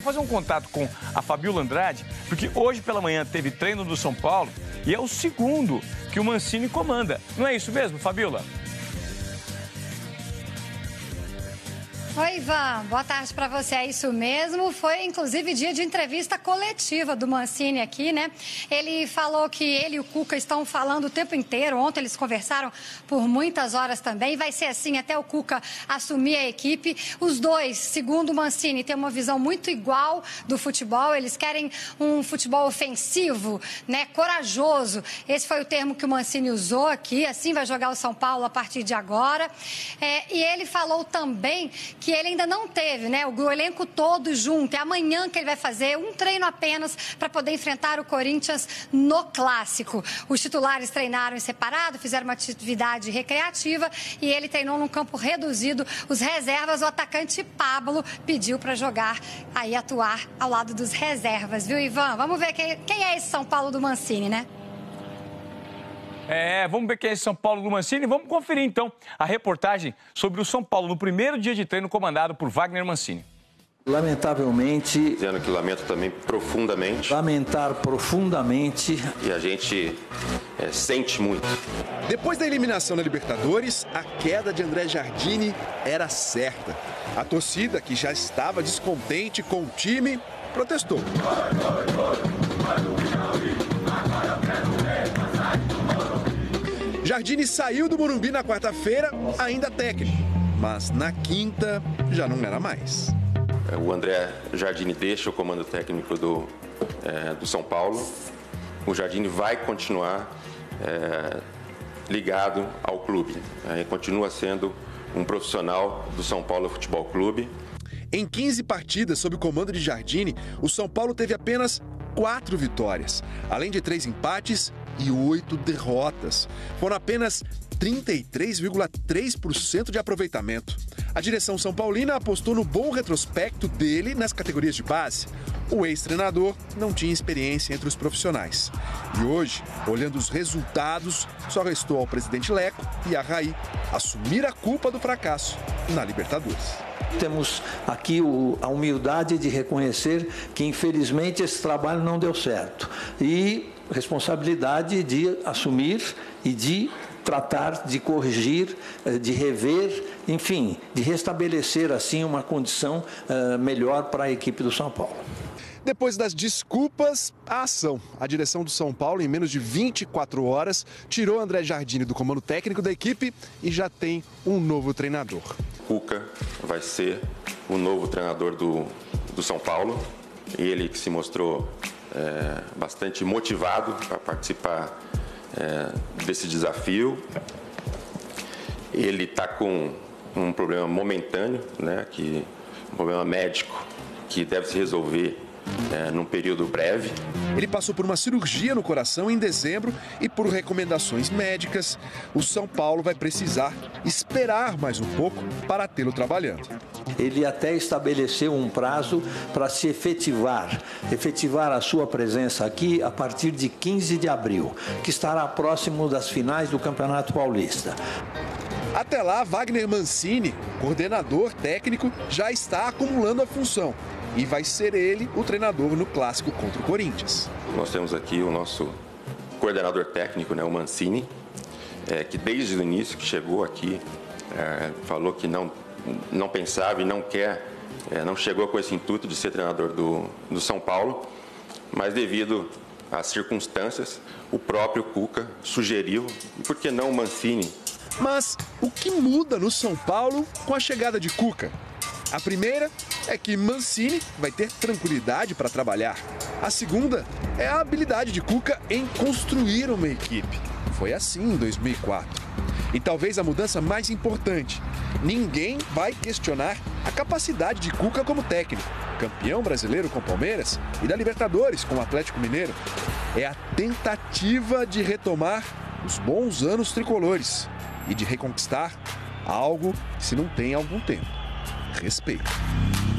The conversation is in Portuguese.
Fazer um contato com a Fabiola Andrade, porque hoje pela manhã teve treino do São Paulo e é o segundo que o Mancini comanda. Não é isso mesmo, Fabiola? Oi, Ivan. Boa tarde para você. É isso mesmo. Foi, inclusive, dia de entrevista coletiva do Mancini aqui, né? Ele falou que ele e o Cuca estão falando o tempo inteiro. Ontem eles conversaram por muitas horas também. Vai ser assim até o Cuca assumir a equipe. Os dois, segundo o Mancini, têm uma visão muito igual do futebol. Eles querem um futebol ofensivo, né? Corajoso. Esse foi o termo que o Mancini usou aqui. Assim vai jogar o São Paulo a partir de agora. E ele falou também que ele ainda não teve, né, o elenco todo junto. É amanhã que ele vai fazer um treino apenas para poder enfrentar o Corinthians no Clássico. Os titulares treinaram em separado, fizeram uma atividade recreativa e ele treinou num campo reduzido. Os reservas, o atacante Pablo pediu para jogar, aí atuar ao lado dos reservas, viu, Ivan? Vamos ver quem é esse São Paulo do Mancini, né? Vamos ver quem é esse São Paulo do Mancini. Vamos conferir, então, a reportagem sobre o São Paulo no primeiro dia de treino comandado por Wagner Mancini. Lamentavelmente... Dizendo que lamento também profundamente. Lamentar profundamente. E a gente sente muito. Depois da eliminação na Libertadores, a queda de André Jardini era certa. A torcida, que já estava descontente com o time, protestou. Jardini saiu do Morumbi na quarta-feira, ainda técnico, mas na quinta já não era mais. O André Jardini deixa o comando técnico do São Paulo. O Jardini vai continuar ligado ao clube. Continua sendo um profissional do São Paulo Futebol Clube. Em 15 partidas sob o comando de Jardini, o São Paulo teve apenas 4 vitórias, além de 3 empates e 8 derrotas. Foram apenas 33,3% de aproveitamento. A direção são paulina apostou no bom retrospecto dele nas categorias de base. O ex-treinador não tinha experiência entre os profissionais. E hoje, olhando os resultados, só restou ao presidente Leco e a Raí assumir a culpa do fracasso na Libertadores. Temos aqui a humildade de reconhecer que, infelizmente, esse trabalho não deu certo. E responsabilidade de assumir e de tratar de corrigir, de rever, enfim, de restabelecer, assim, uma condição melhor para a equipe do São Paulo. Depois das desculpas, a ação. A direção do São Paulo, em menos de 24 horas, tirou André Jardini do comando técnico da equipe e já tem um novo treinador. Cuca vai ser o novo treinador do São Paulo. Ele que se mostrou bastante motivado para participar desse desafio. Ele está com um problema momentâneo, né, um problema médico que deve se resolver num período breve. Ele passou por uma cirurgia no coração em dezembro e, por recomendações médicas, o São Paulo vai precisar esperar mais um pouco para tê-lo trabalhando. Ele até estabeleceu um prazo para se efetivar a sua presença aqui a partir de 15 de abril, que estará próximo das finais do Campeonato Paulista. Até lá, Wagner Mancini, coordenador técnico, já está acumulando a função. E vai ser ele o treinador no Clássico contra o Corinthians. Nós temos aqui o nosso coordenador técnico, né, o Mancini, que desde o início que chegou aqui, falou que não pensava e não quer, não chegou com esse intuito de ser treinador do São Paulo, mas devido às circunstâncias, o próprio Cuca sugeriu, e por que não o Mancini? Mas o que muda no São Paulo com a chegada de Cuca? A primeira é que Mancini vai ter tranquilidade para trabalhar. A segunda é a habilidade de Cuca em construir uma equipe. Foi assim em 2004. E talvez a mudança mais importante: ninguém vai questionar a capacidade de Cuca como técnico. Campeão brasileiro com o Palmeiras e da Libertadores com o Atlético Mineiro. É a tentativa de retomar os bons anos tricolores e de reconquistar algo que se não tem há algum tempo: respeito.